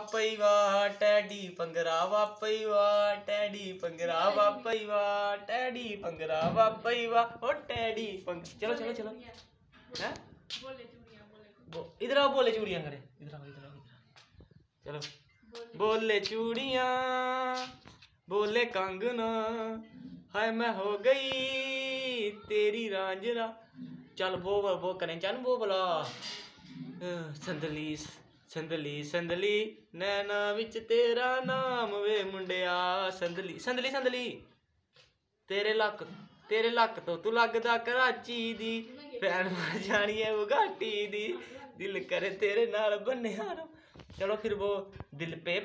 वापई वाह टैडी पंगरा वापई वाह टैडी पंगरा वापई वाह टैडी पंगरा वापई वाह ओ टैडी चलो चलो चलो हैं इधर आओ बोले चूड़ियां करे इधर आओ इधर आओ चलो बोले चूड़ियां बोले कंगना हाय मैं हो गई तेरी रांझना चल वो करें चल वो बोला संदली संदली संदली नैना विच तेरा नाम वे मुंडिया संदली संदली संदली तेरे लक तो तू लगदा कराची दी भैन मर जानी है वो घाटी दी दिल करे तेरे नाल बन्ने हारम चलो फिर वो दिल पे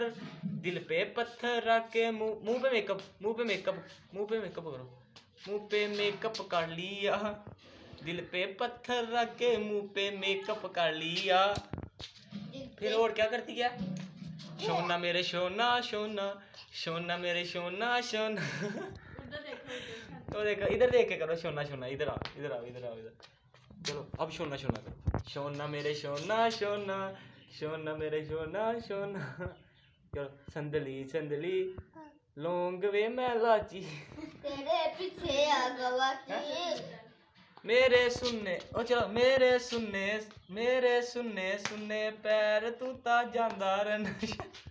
पत्थर रख के मुंह पे मेकअप करो मुंह पे मेकअप कर लिया दिल पे पत्थर रख के मुंह पे मेकअप कर लिया फिर और क्या करती है सोना मेरे सोना सोना सोना मेरे सोना सोना तो देखो इधर देख के करो सोना सोना इधर आओ चलो अब सोना सोना करो सोना मेरे सोना सोना सोना मेरे सोना सोना चलो संदली संदली लौंग वे मैं लाची तेरे पीछे आ गवाची मेरे सुनने ओ चलो मेरे सुनने पैर तू ता जांदा रन